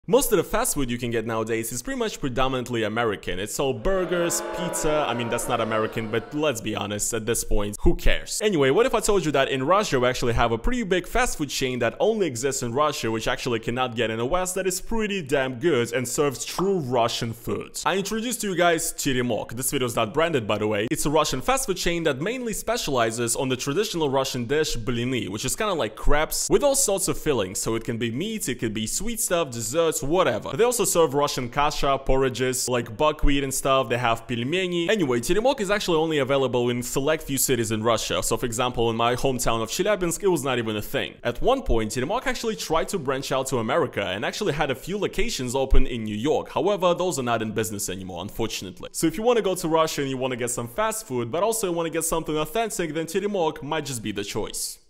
Most of the fast food you can get nowadays is pretty much predominantly American. It's all burgers, pizza. I mean, that's not American, but let's be honest, at this point, who cares? Anyway, what if I told you that in Russia we actually have a pretty big fast food chain that only exists in Russia, which actually cannot get in the West, that is pretty damn good and serves true Russian food? I introduced to you guys Teremok. This video is not branded, by the way. It's a Russian fast food chain that mainly specializes on the traditional Russian dish blini, which is kind of like crepes with all sorts of fillings. So it can be meat, it could be sweet stuff, desserts, whatever. They also serve Russian kasha, porridges, like buckwheat and stuff. They have pelmeni. Anyway, Teremok is actually only available in select few cities in Russia. So for example, in my hometown of Chelyabinsk, it was not even a thing. At one point, Teremok actually tried to branch out to America and actually had a few locations open in New York. However, those are not in business anymore, unfortunately. So if you want to go to Russia and you want to get some fast food, but also want to get something authentic, then Teremok might just be the choice.